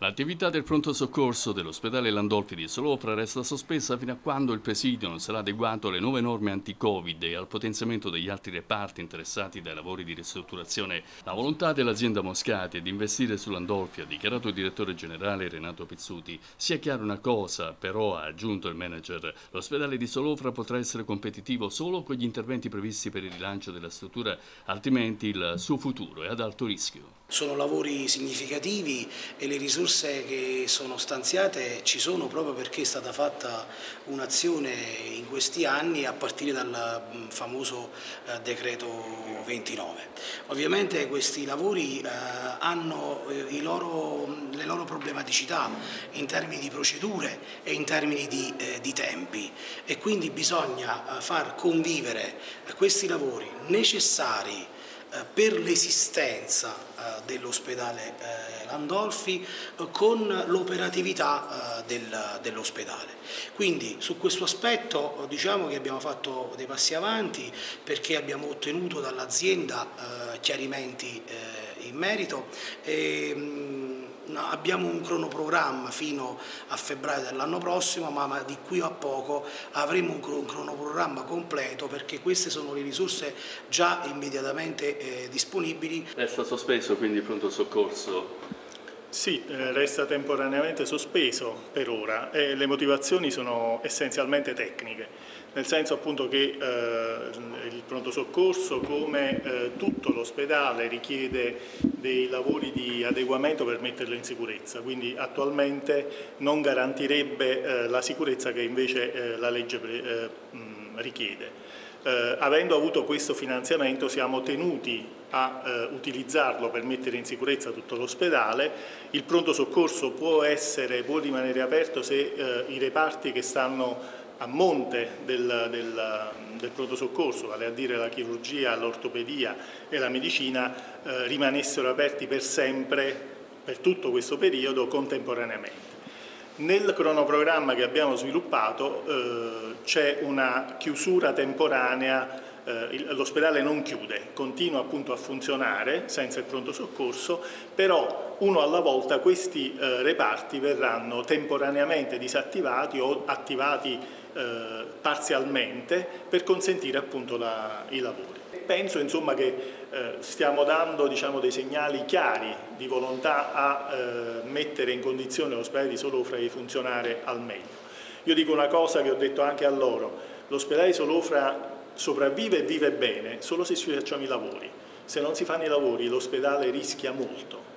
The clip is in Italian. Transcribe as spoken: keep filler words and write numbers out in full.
L'attività del pronto soccorso dell'ospedale Landolfi di Solofra resta sospesa fino a quando il presidio non sarà adeguato alle nuove norme anti-Covid e al potenziamento degli altri reparti interessati dai lavori di ristrutturazione. La volontà dell'azienda Moscati è di investire su Landolfi, ha dichiarato il direttore generale Renato Pizzuti. Sia chiara una cosa, però, ha aggiunto il manager, l'ospedale di Solofra potrà essere competitivo solo con gli interventi previsti per il rilancio della struttura, altrimenti il suo futuro è ad alto rischio. Sono lavori significativi e le risorse che sono stanziate ci sono proprio perché è stata fatta un'azione in questi anni a partire dal famoso eh, decreto ventinove. Ovviamente questi lavori eh, hanno eh, i loro, le loro problematicità in termini di procedure e in termini di, eh, di tempi e quindi bisogna eh, far convivere questi lavori necessari per l'esistenza eh, dell'ospedale eh, Landolfi eh, con l'operatività eh, del, dell'ospedale. Quindi su questo aspetto diciamo che abbiamo fatto dei passi avanti perché abbiamo ottenuto dall'azienda eh, chiarimenti eh, in merito e, mh, abbiamo un cronoprogramma fino a febbraio dell'anno prossimo, ma, ma di qui a poco avremo un, un cronoprogramma completo perché queste sono le risorse già immediatamente eh, disponibili. Resta sospeso quindi il pronto soccorso? Sì, eh, resta temporaneamente sospeso per ora e le motivazioni sono essenzialmente tecniche, nel senso appunto che eh, il pronto soccorso, come eh, tutto l'ospedale, richiede dei lavori di adeguamento per metterlo in sicurezza, quindi attualmente non garantirebbe eh, la sicurezza che invece eh, la legge eh, mh, richiede. Eh, avendo avuto questo finanziamento siamo tenuti a eh, utilizzarlo per mettere in sicurezza tutto l'ospedale. Il pronto soccorso può, essere, può rimanere aperto se eh, i reparti che stanno a monte del, del, del pronto soccorso, vale a dire la chirurgia, l'ortopedia e la medicina, eh, rimanessero aperti per sempre, per tutto questo periodo, contemporaneamente. Nel cronoprogramma che abbiamo sviluppato eh, c'è una chiusura temporanea, eh, l'ospedale non chiude, continua appunto a funzionare senza il pronto soccorso, però uno alla volta questi eh, reparti verranno temporaneamente disattivati o attivati eh, parzialmente per consentire appunto la, i lavori. Penso insomma che eh, stiamo dando diciamo, dei segnali chiari di volontà a eh, mettere in condizione l'ospedale di Solofra di funzionare al meglio. Io dico una cosa che ho detto anche a loro, l'ospedale di Solofra sopravvive e vive bene solo se ci facciamo i lavori. Se non si fanno i lavori l'ospedale rischia molto.